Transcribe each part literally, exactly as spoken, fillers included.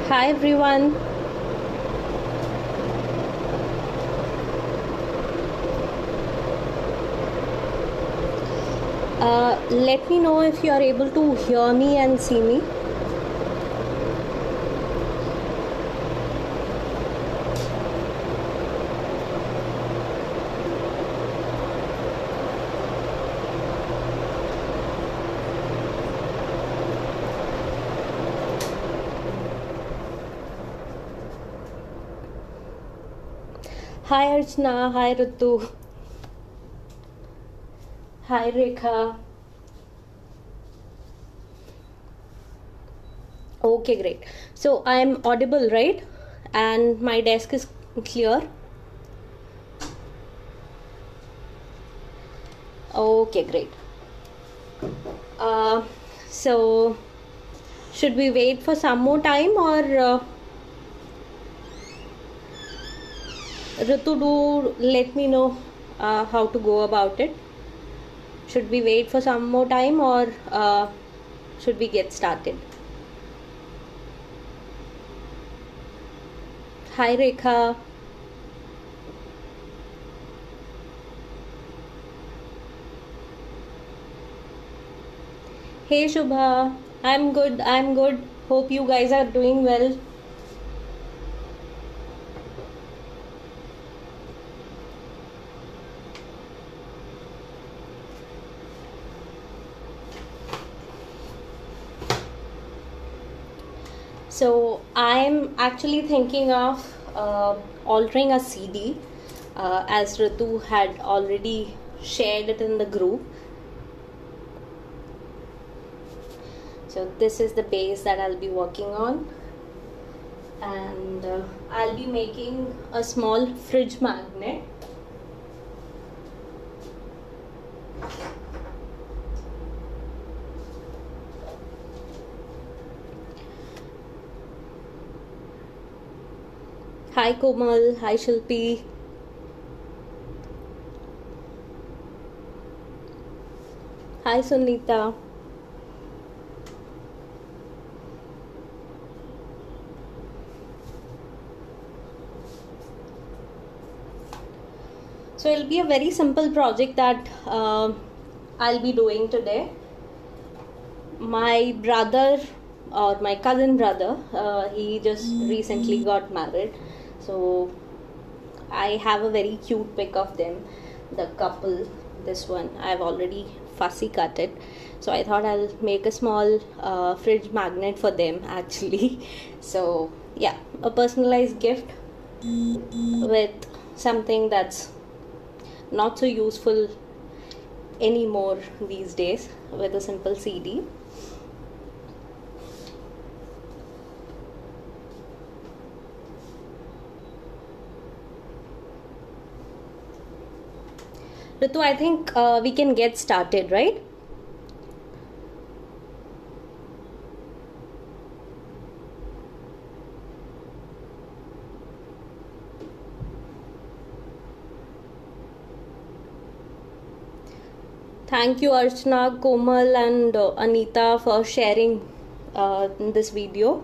Hi everyone. Uh, let me know if you are able to hear me and see me. Hi Archana, hi Ritu, hi Rekha. Okay, great. So I'm audible, right? And my desk is clear. Okay, great. Uh, so should we wait for some more time, or uh, Ritu, do let me know uh, how to go about it? Should we wait for some more time, or uh, should we get started? Hi Rekha. Hey Shubha. I'm good. I'm good. Hope you guys are doing well. So I'm actually thinking of uh, altering a C D, uh, as Ritu had already shared it in the group. So this is the base that I'll be working on, and uh, I'll be making a small fridge magnet. Hi Komal, hi Shilpi. Hi Sunita. So it'll be a very simple project that uh, I'll be doing today. My brother, or my cousin brother, uh, he just recently got married. So I have a very cute pic of them, the couple. This one I've already fussy cut it, so I thought I'll make a small uh, fridge magnet for them actually. So yeah, a personalized gift with something that's not so useful anymore these days, with a simple C D. Ritu, I think uh, we can get started, right? Thank you Archana, Komal and uh, Anita for sharing uh, this video.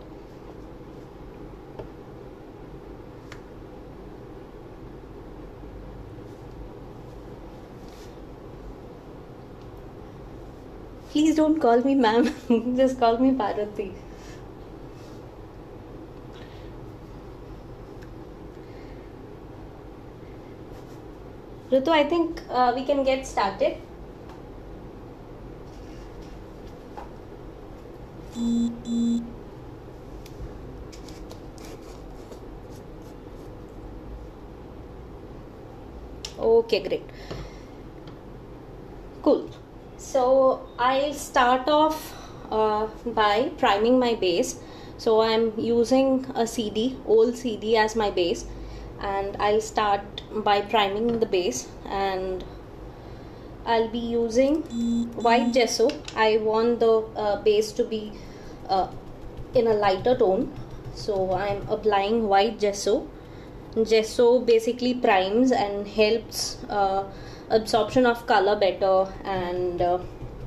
Please don't call me ma'am, just call me Parvati. Ritu, I think uh, we can get started. Okay, great. Cool. So I'll start off uh, by priming my base. So I'm using a C D, old C D as my base, and I'll start by priming the base, and I'll be using white gesso. I want the uh, base to be uh, in a lighter tone, so I'm applying white gesso. Gesso basically primes and helps uh, absorption of color better, and uh,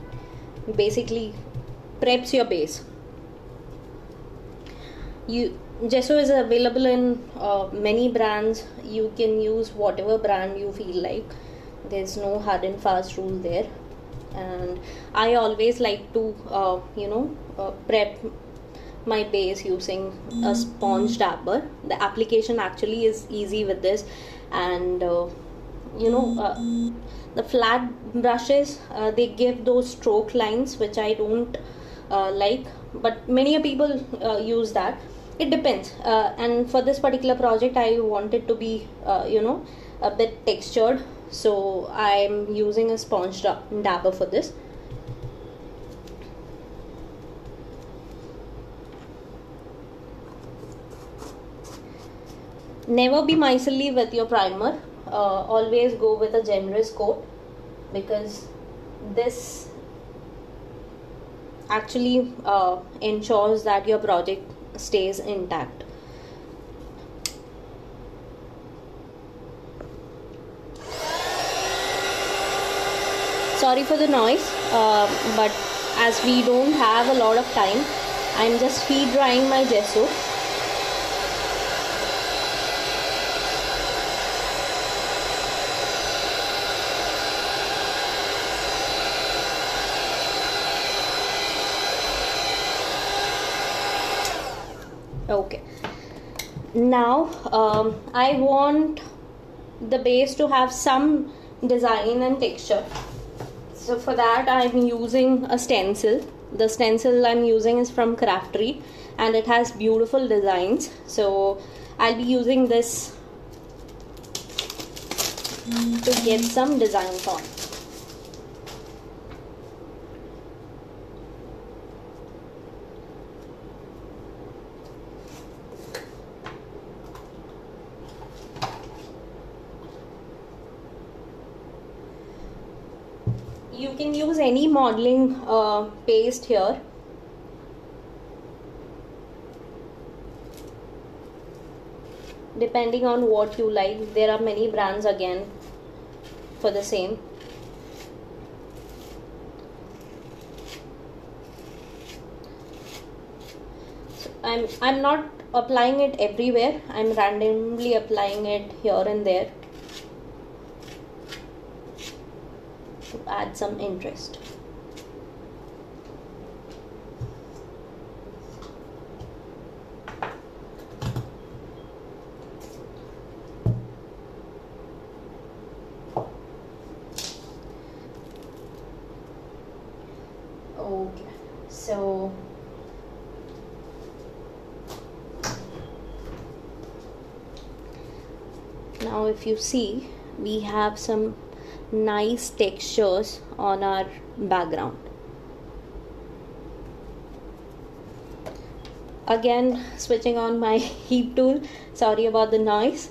basically preps your base. You Gesso is available in uh, many brands. You can use whatever brand you feel like. There's no hard and fast rule there. And I always like to uh, you know uh, prep my base using a sponge dabber. The application actually is easy with this, and uh, you know uh, the flat brushes, uh, they give those stroke lines which I don't uh, like, but many people uh, use that. It depends, uh, and for this particular project I want it to be uh, you know a bit textured, so I'm using a sponge dabber for this. Never be miserly with your primer. Uh, always go with a generous coat, because this actually uh, ensures that your project stays intact. Sorry for the noise, uh, but as we don't have a lot of time, I'm just feed drying my gesso. Okay, now um, I want the base to have some design and texture. So for that I'm using a stencil. The stencil I'm using is from Craftery, and it has beautiful designs. So I'll be using this to get some designs on. You can use any modeling uh, paste here. Depending on what you like. There are many brands again for the same. So I'm I'm not applying it everywhere. I'm randomly applying it here and there to add some interest. Okay, so now if you see, we have some nice textures on our background. Again, switching on my heat tool. Sorry about the noise.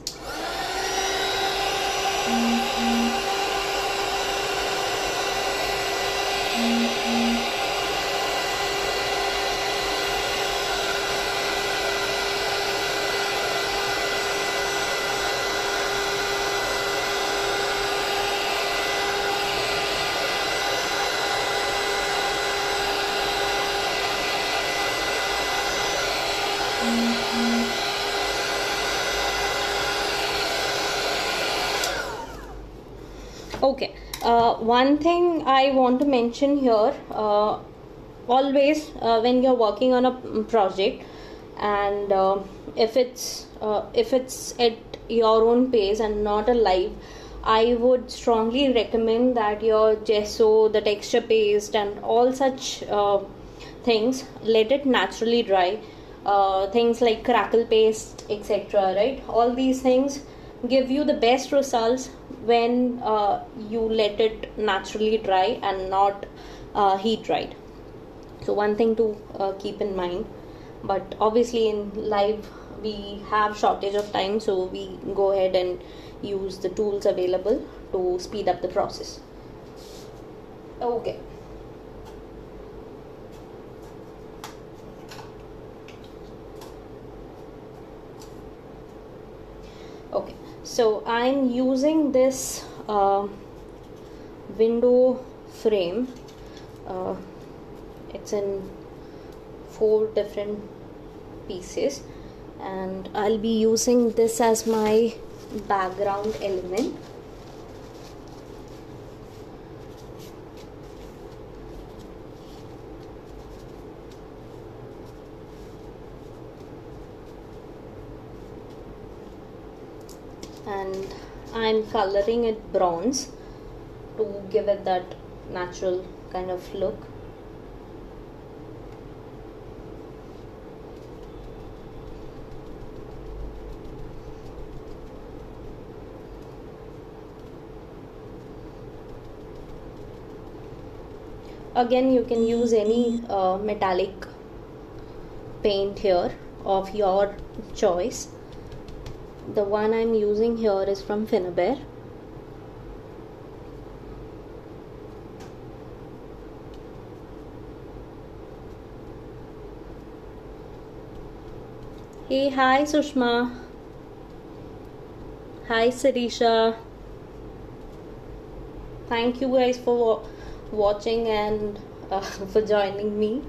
Okay, uh, one thing I want to mention here, uh, always uh, when you're working on a project, and uh, if it's uh, if it's at your own pace and not a live, I would strongly recommend that your gesso, the texture paste and all such uh, things, let it naturally dry. Uh, things like crackle paste, etc., right? All these things give you the best results when uh, you let it naturally dry and not uh, heat dried. So one thing to uh, keep in mind. But obviously in live we have shortage of time, so we go ahead and use the tools available to speed up the process. Okay. Okay, so I'm using this uh, window frame. Uh, it's in four different pieces, and I'll be using this as my background element. And I'm coloring it bronze to give it that natural kind of look. Again, you can use any uh, metallic paint here of your choice. The one I'm using here is from Finnabair. Hey, hi Sushma. Hi Sirisha. Thank you guys for watching and uh, for joining me.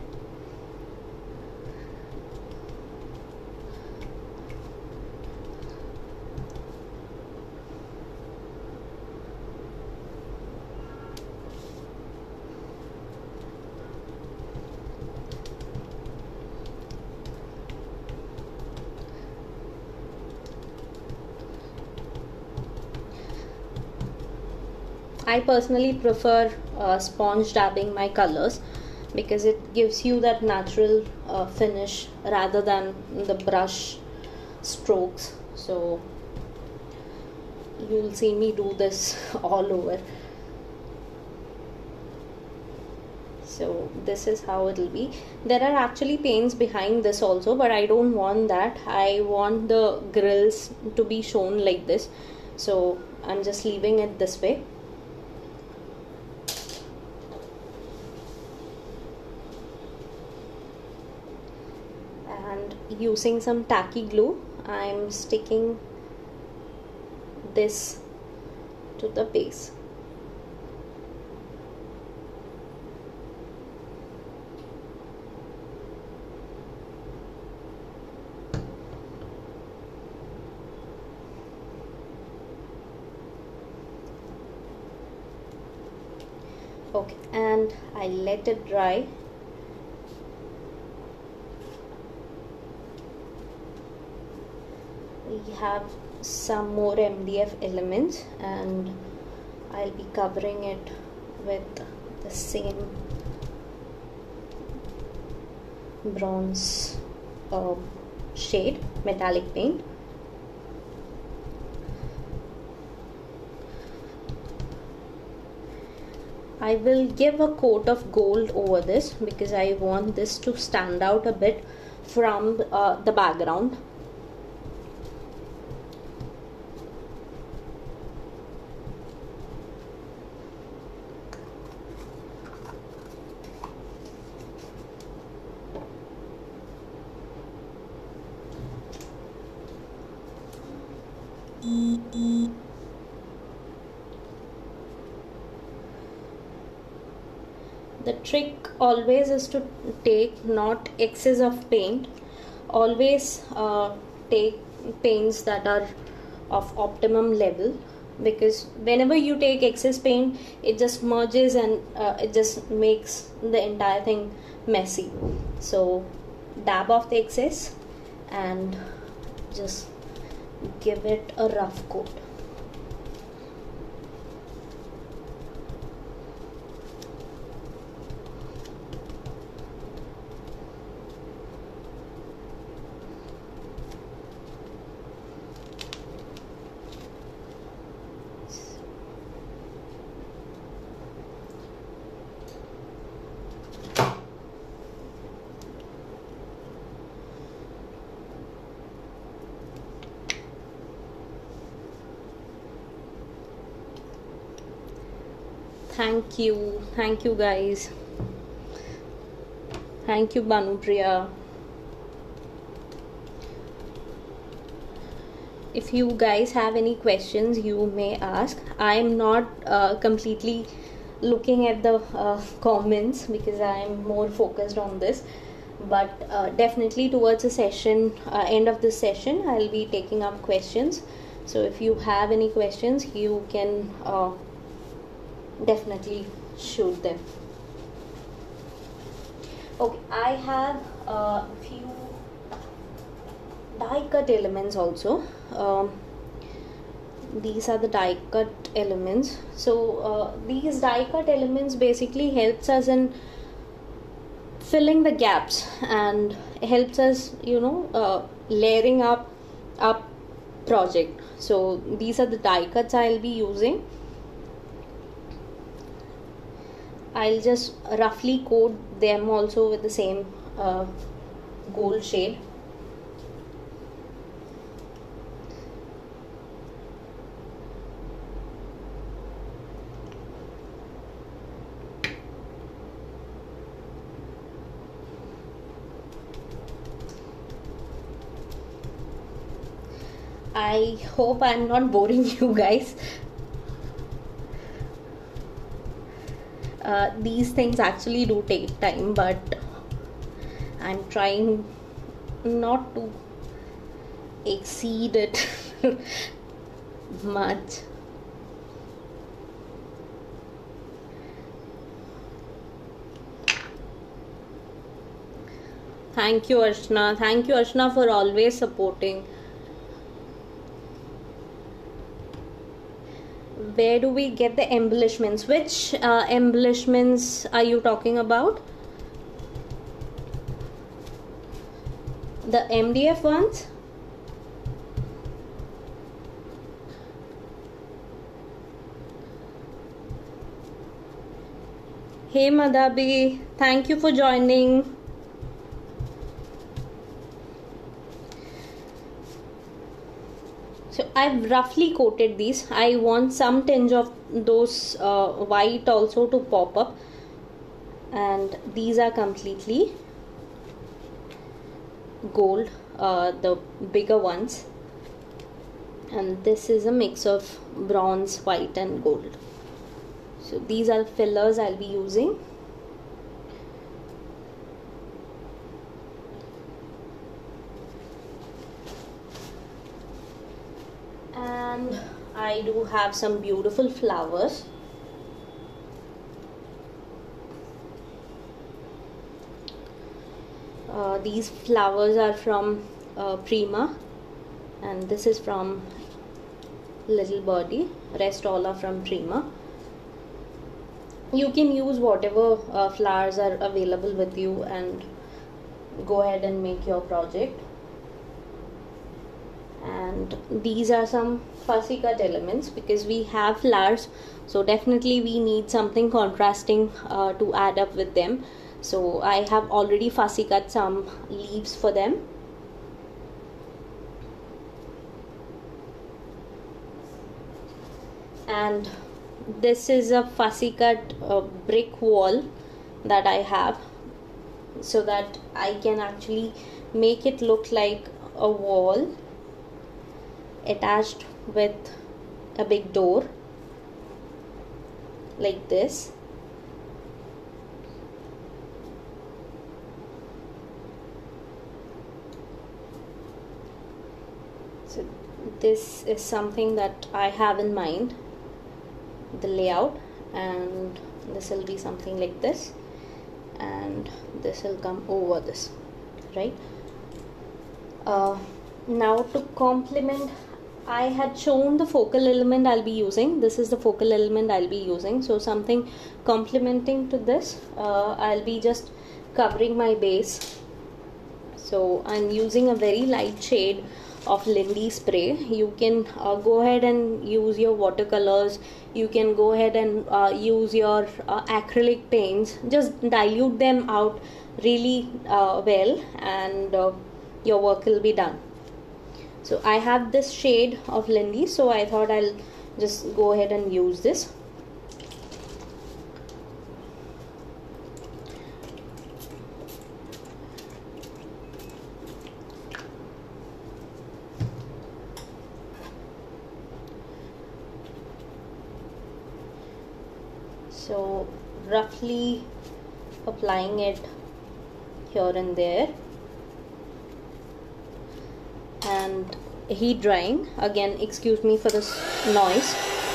I personally prefer uh, sponge dabbing my colors because it gives you that natural uh, finish rather than the brush strokes. So you'll see me do this all over. So this is how it'll be. There are actually paints behind this also, but I don't want that. I want the grills to be shown like this, so I'm just leaving it this way. And using some tacky glue, I'm sticking this to the base. Okay, and I let it dry. We have some more M D F elements and I'll be covering it with the same bronze uh, shade metallic paint. I will give a coat of gold over this because I want this to stand out a bit from uh, the background. The trick always is to take not excess of paint. Always uh, take paints that are of optimum level, because whenever you take excess paint, it just merges and uh, it just makes the entire thing messy. So dab off the excess and just give it a rough coat. Thank you, thank you guys. Thank you, Banupriya. If you guys have any questions, you may ask. I am not uh, completely looking at the uh, comments because I am more focused on this. but uh, definitely towards the session, uh, end of this session, I'll be taking up questions. So if you have any questions, you can uh, definitely shoot them. Okay, I have a uh, few die cut elements also. Um, these are the die cut elements. So uh, these die cut elements basically helps us in filling the gaps and helps us, you know, uh, layering up up project. So these are the die cuts I'll be using. I'll just roughly coat them also with the same uh, gold shade. I hope I'm not boring you guys. Uh, these things actually do take time, but I'm trying not to exceed it much. Thank you, Archana. Thank you, Archana, for always supporting. Where do we get the embellishments? Which uh, embellishments are you talking about? The M D F ones? Hey Madhabi, thank you for joining. So I've roughly coated these. I want some tinge of those uh, white also to pop up, and these are completely gold, uh, the bigger ones, and this is a mix of bronze, white and gold. So these are fillers I'll be using. And I do have some beautiful flowers. Uh, these flowers are from uh, Prima, and this is from Little Birdie. Rest all are from Prima. You can use whatever uh, flowers are available with you and go ahead and make your project. And these are some fussy cut elements because we have flowers, so definitely we need something contrasting uh, to add up with them. So I have already fussy cut some leaves for them. And this is a fussy cut uh, brick wall that I have, so that I can actually make it look like a wall attached with a big door like this. So this is something that I have in mind, the layout, and this will be something like this, and this will come over this, right? Uh, now to complement, I had shown the focal element I'll be using. This is the focal element I'll be using. So something complementing to this, uh, I'll be just covering my base. So I'm using a very light shade of Lindy spray. You can uh, go ahead and use your watercolors. You can go ahead and uh, use your uh, acrylic paints. Just dilute them out really uh, well, and uh, your work will be done. So I have this shade of Lindy, so I thought I'll just go ahead and use this. So roughly applying it here and there. And heat drying, again excuse me for this noise.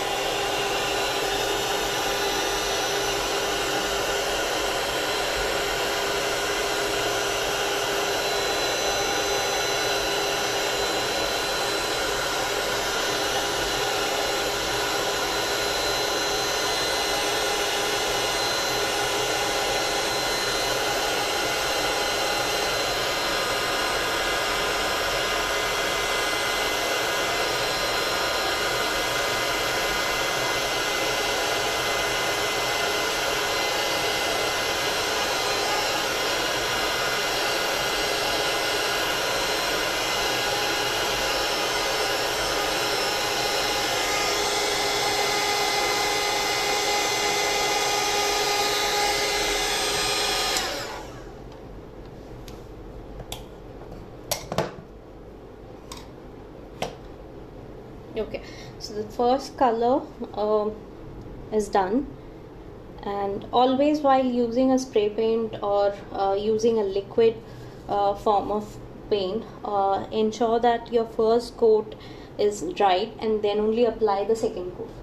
Okay, so the first color uh, is done, and always while using a spray paint or uh, using a liquid uh, form of paint, uh, ensure that your first coat is dried and then only apply the second coat,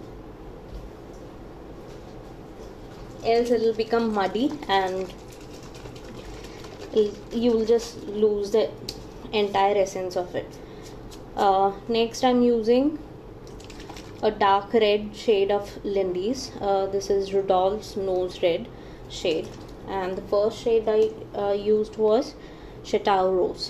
else it will become muddy and you will just lose the entire essence of it. Uh, next I'm using a dark red shade of Lindy's. Uh, this is Rudolph's Nose Red shade, and the first shade I uh, used was Chateau Rose.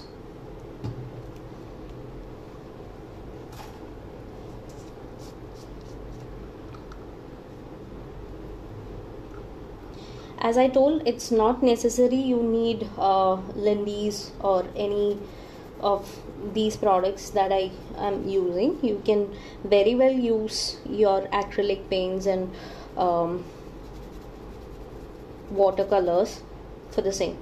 As I told, it's not necessary you need uh, Lindy's or any of these products that I am using. You can very well use your acrylic paints and um, watercolors for the same.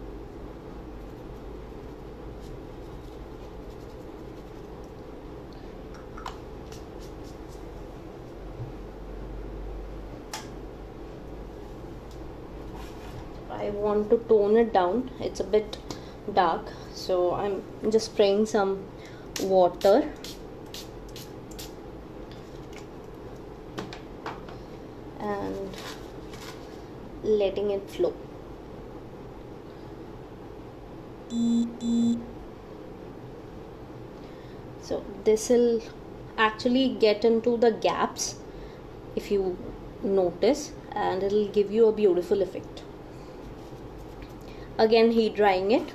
I want to tone it down, it's a bit dark, so I'm just spraying some water and letting it flow. So this will actually get into the gaps if you notice, and it will give you a beautiful effect. Again, heat drying it.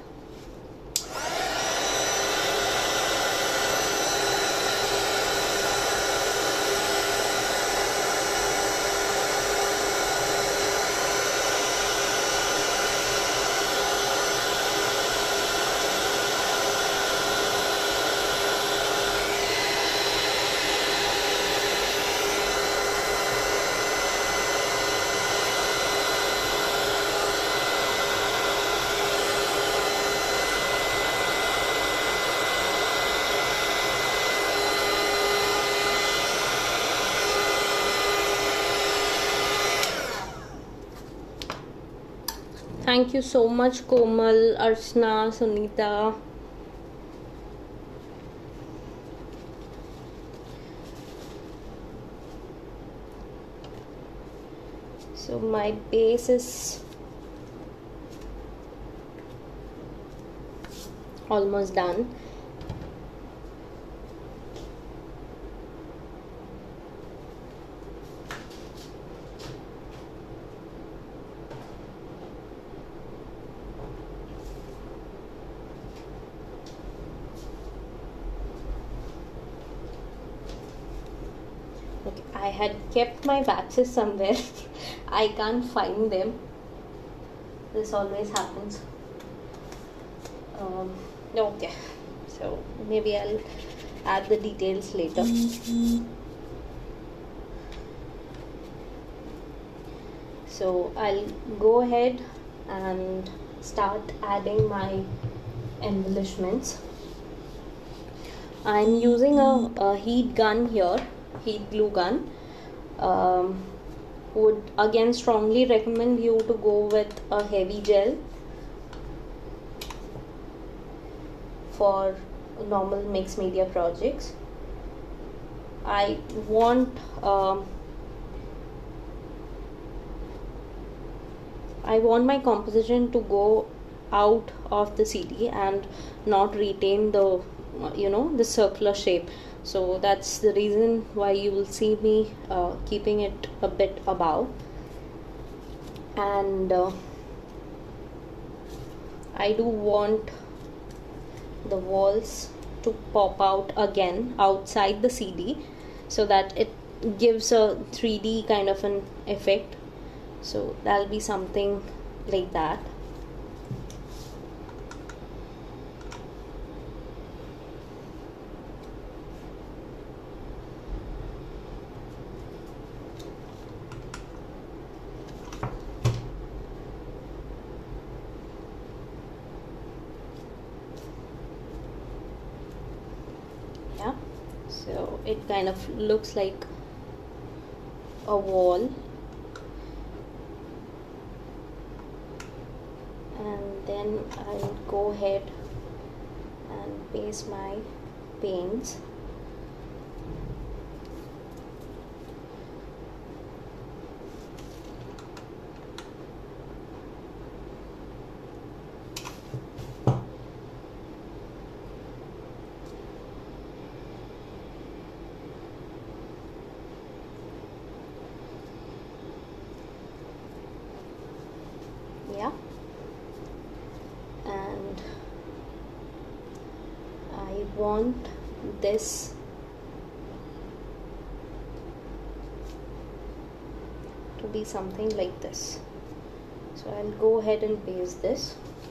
Thank you so much, Komal, Archana, Sunita. So my base is almost done. Okay, I had kept my waxes somewhere. I can't find them. This always happens. Um, okay, so maybe I'll add the details later. So I'll go ahead and start adding my embellishments. I'm using a, a heat gun here, heat glue gun. Um, would again strongly recommend you to go with a heavy gel. for normal mixed media projects. I want um, I want my composition to go out of the C D and not retain the you know the circular shape. So that's the reason why you will see me uh, keeping it a bit above. And uh, I do want the walls to pop out again outside the C D, so that it gives a three D kind of an effect. So that'll be something like that. Yeah, so it kind of looks like a wall. And then I'll go ahead and paste my paints. Yeah. And I want this to be something like this. So I'll go ahead and paste this.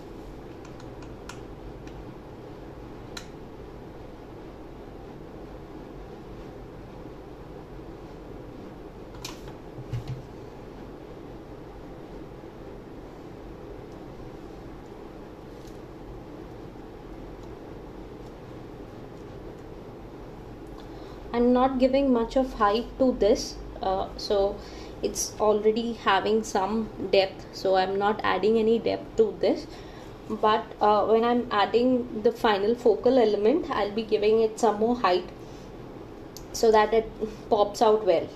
I'm not giving much of height to this, uh, so it's already having some depth, so I'm not adding any depth to this. But uh, when I'm adding the final focal element, I'll be giving it some more height so that it pops out well.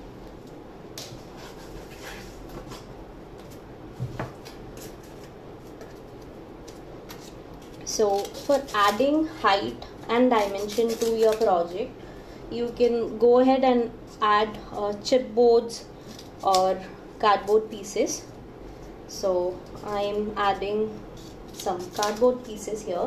So for adding height and dimension to your project, you can go ahead and add uh, chipboards or cardboard pieces. So I am adding some cardboard pieces here.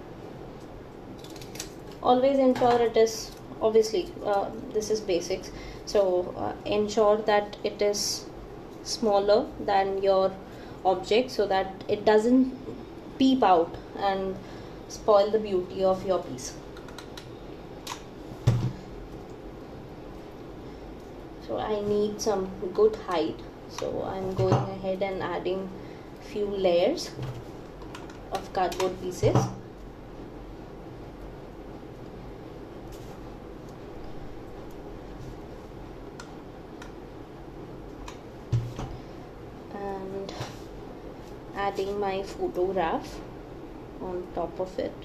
Always ensure it is, obviously uh, this is basics, so uh, ensure that it is smaller than your object so that it doesn't peep out and spoil the beauty of your piece. So I need some good height, so I'm going ahead and adding few layers of cardboard pieces. And adding my photograph on top of it.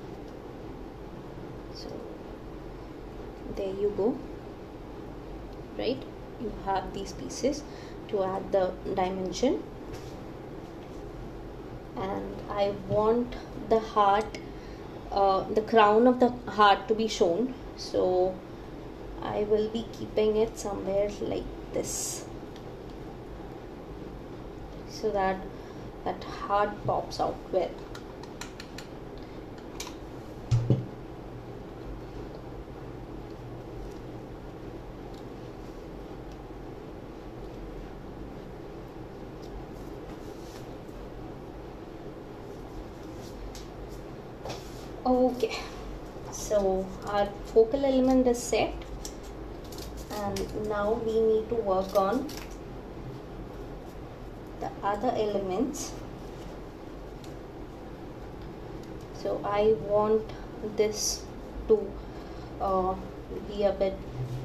So there you go. Right, you have these pieces to add the dimension. And I want the heart, uh, the crown of the heart to be shown, so I will be keeping it somewhere like this, so that that heart pops out well. Okay, so our focal element is set, and now we need to work on the other elements. So I want this to uh, be a bit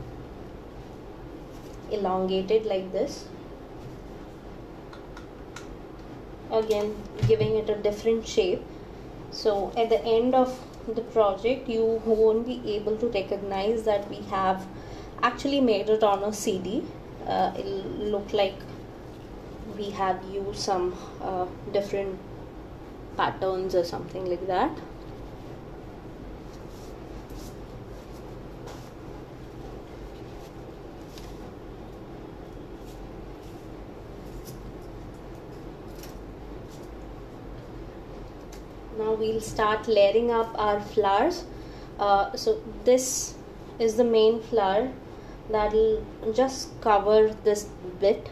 elongated like this, again giving it a different shape. So at the end of the project, you won't be able to recognize that we have actually made it on a C D. Uh, it'll look like we have used some uh, different patterns or something like that. Now we'll start layering up our flowers. Uh, so this is the main flower that will just cover this bit.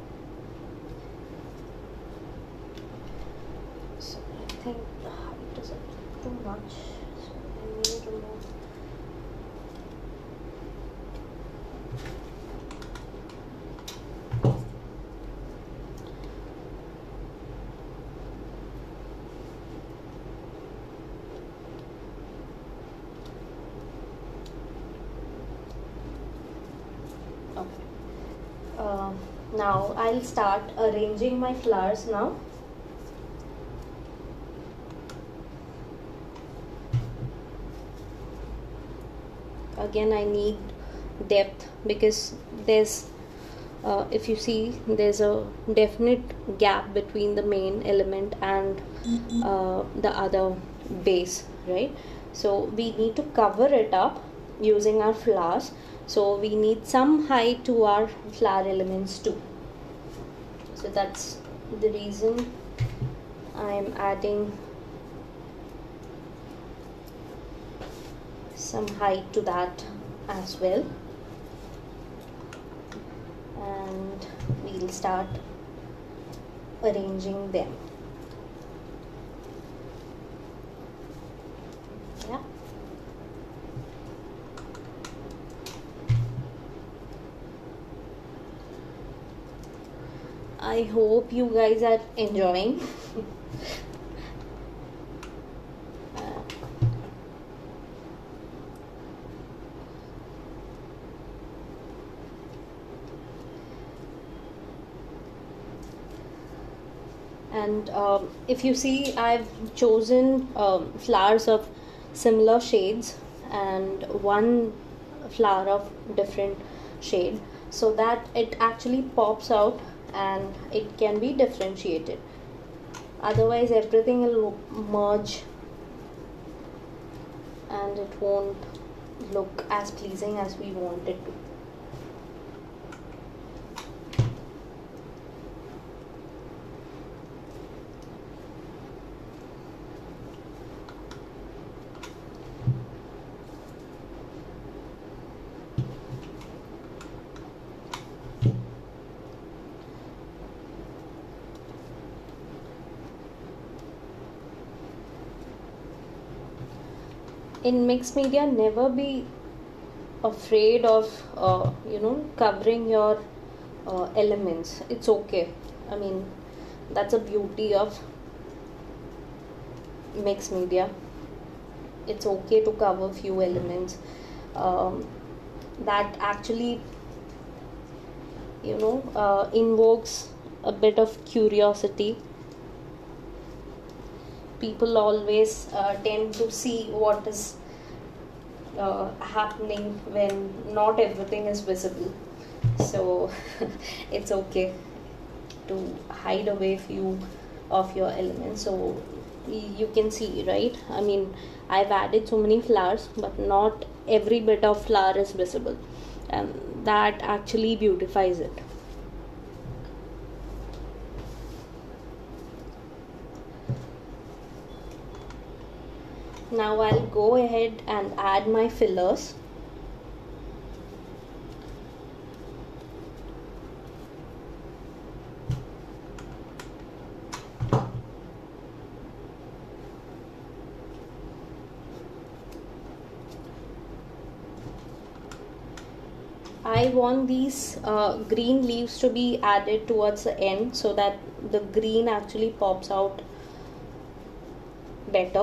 So I think the height is too much, so I need to remove. Uh, now I'll start arranging my flowers now. Again, I need depth because there's uh, if you see, there's a definite gap between the main element and uh, the other base, right? So we need to cover it up using our flowers. So we need some height to our flower elements too. So that's the reason I'm adding some height to that as well. And we'll start arranging them. Yeah. I hope you guys are enjoying. And um, if you see, I've chosen um, flowers of similar shades and one flower of different shade, so that it actually pops out and it can be differentiated. Otherwise everything will merge and it won't look as pleasing as we want it to. In mixed media, never be afraid of uh, you know covering your uh, elements. It's okay. I mean, that's a beauty of mixed media. It's okay to cover few elements. Um, that actually you know uh, invokes a bit of curiosity. People always uh, tend to see what is uh, happening when not everything is visible. So it's okay to hide away few of your elements. So you can see, right? I mean, I've added so many flowers, but not every bit of flower is visible, and that actually beautifies it. Now I'll go ahead and add my fillers. I want these uh, green leaves to be added towards the end so that the green actually pops out better.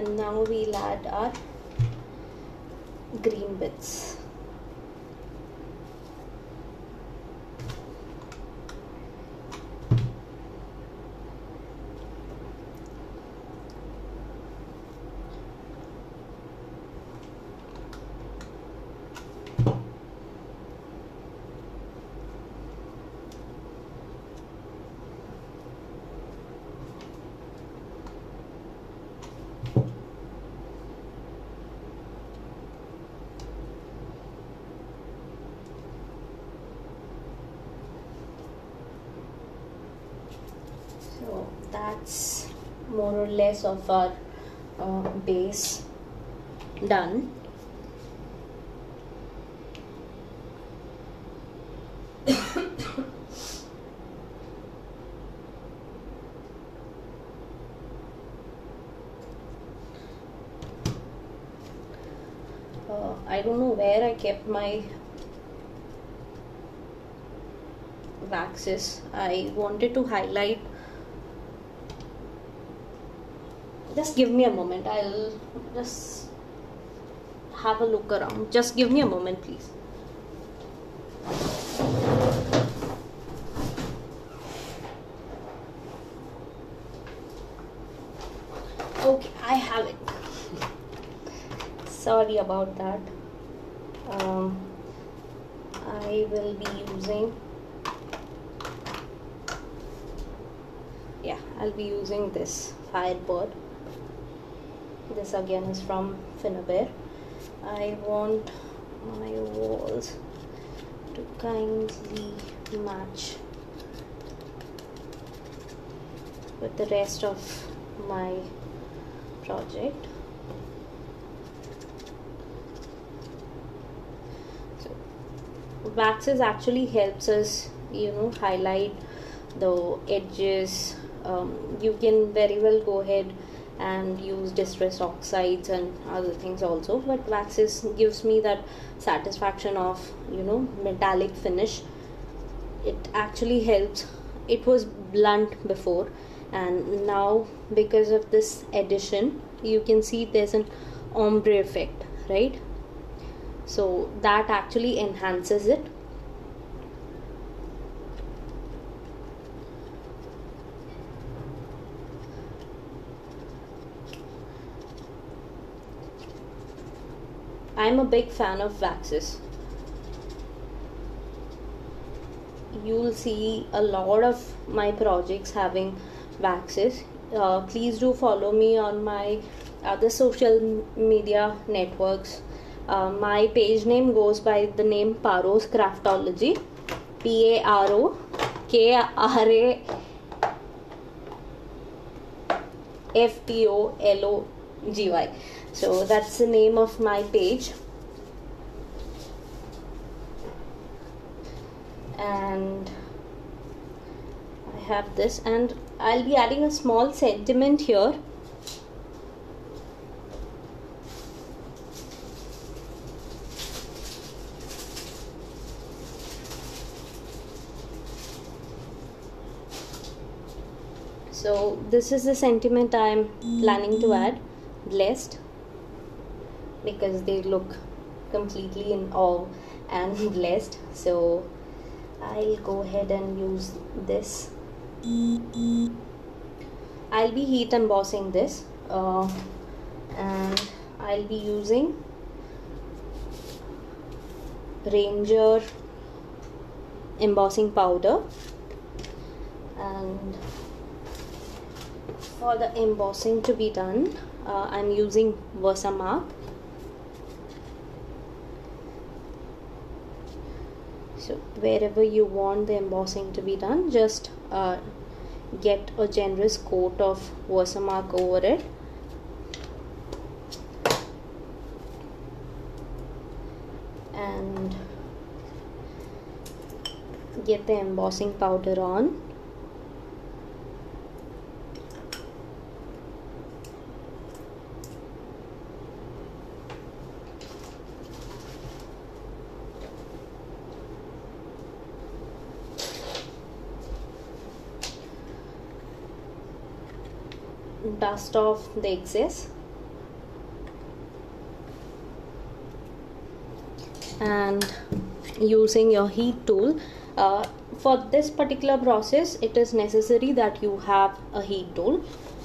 And now we'll add our green bits. So that's more or less of our uh, base done. uh, I don't know where I kept my waxes. I wanted to highlight. Just give me a moment. I'll just have a look around. Just give me a moment, please. Okay, I have it. Sorry about that. Um, I will be using. Yeah, I'll be using this Firebird. This again is from Finnabair. I want my walls to kindly match with the rest of my project. So waxes actually helps us, you know, highlight the edges. Um, you can very well go ahead and use distress oxides and other things also, but waxes gives me that satisfaction of, you know, metallic finish. It actually helps. It was blunt before, and now because of this addition you can see there's an ombre effect, right? So that actually enhances it. I'm a big fan of waxes. You'll see a lot of my projects having waxes. Uh, please do follow me on my other social media networks. Uh, my page name goes by the name Paro's Craftology. P A R O K R A F T O L O G Y. So that's the name of my page. And I have this, and I'll be adding a small sentiment here. So this is the sentiment I'm planning to add. Blessed, because they look completely in awe and blessed. So I'll go ahead and use this. I'll be heat embossing this, uh, and I'll be using Ranger embossing powder. And for the embossing to be done, uh, I'm using Versamark. So wherever you want the embossing to be done, just uh, get a generous coat of Versamark over it. And get the embossing powder on. Dust off the excess. and using your heat tool. Uh, for this particular process, it is necessary that you have a heat tool.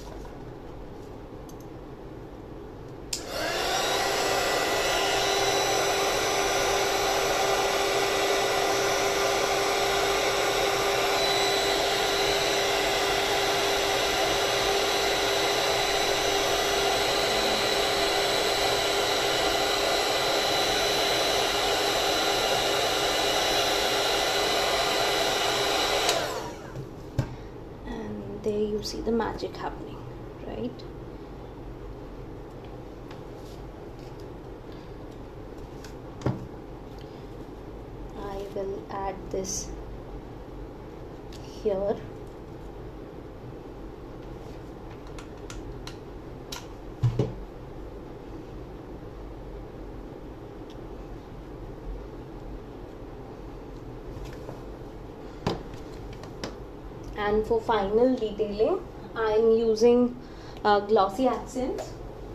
There you see the magic happening, right? I will add this here. And for final detailing, I am using uh, glossy accents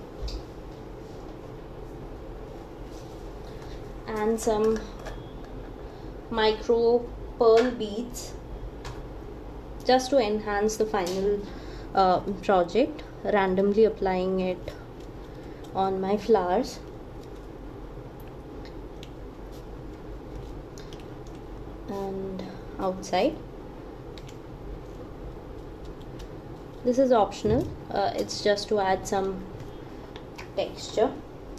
and some micro pearl beads just to enhance the final uh, project, randomly applying it on my flowers. And outside. This is optional, uh, it's just to add some texture.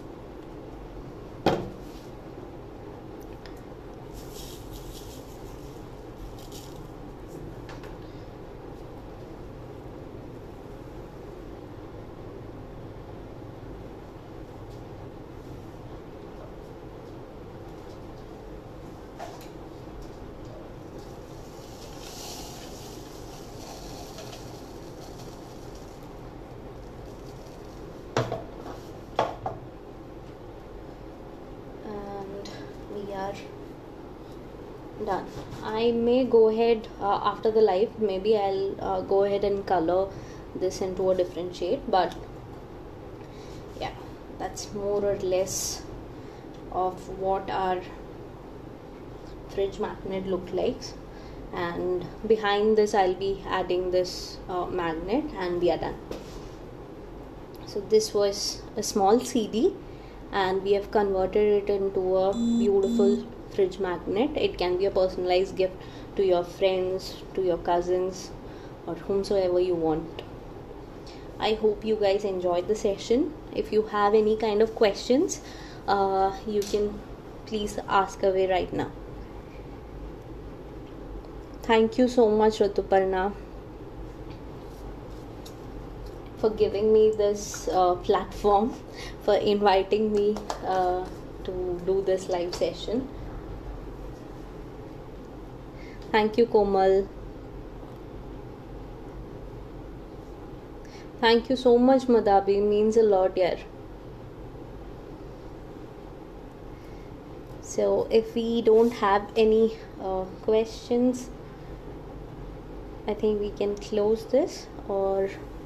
Done. I may go ahead uh, after the live, maybe I'll uh, go ahead and color this into a different shade, but yeah, that's more or less of what our fridge magnet look like. And behind this I'll be adding this uh, magnet and we are done. So this was a small C D and we have converted it into a beautiful fridge magnet. It can be a personalized gift to your friends, to your cousins, or whomsoever you want. I hope you guys enjoyed the session. If you have any kind of questions, uh, you can please ask away right now. Thank you so much, Rituparna, for giving me this uh, platform, for inviting me uh, to do this live session. Thank you, Komal. Thank you so much, Madhabi. Means a lot, yaar. So, if we don't have any uh, questions, I think we can close this, or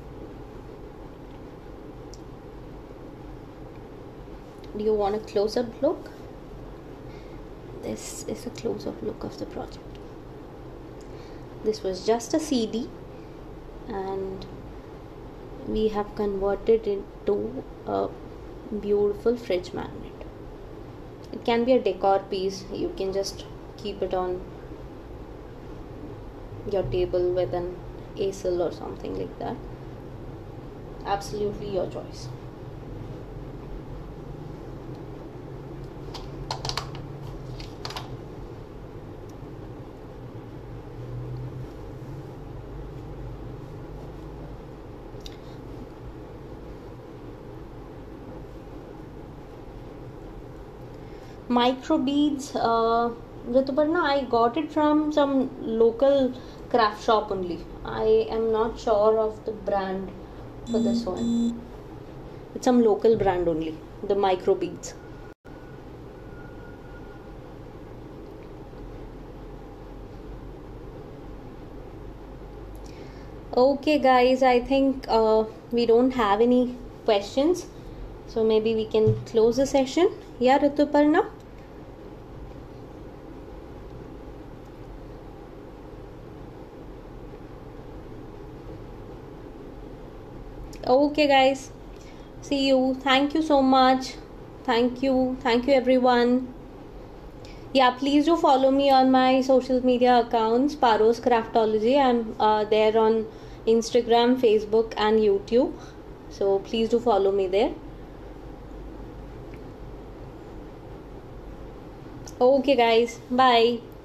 do you want a close-up look? This is a close-up look of the project. This was just a C D and we have converted it to a beautiful fridge magnet. It can be a decor piece. You can just keep it on your table with an easel or something like that. Absolutely your choice. Micro beads, uh, Rituparna, I got it from some local craft shop only. I am not sure of the brand for this one. It's some local brand only, the micro beads. Okay guys, I think uh, we don't have any questions, so maybe we can close the session. Yeah, Rituparna? Okay, guys. See you. Thank you so much. Thank you. Thank you, everyone. Yeah, please do follow me on my social media accounts, Paros Craftology. I'm uh, there on Instagram, Facebook, and YouTube. So please do follow me there. Okay, guys. Bye.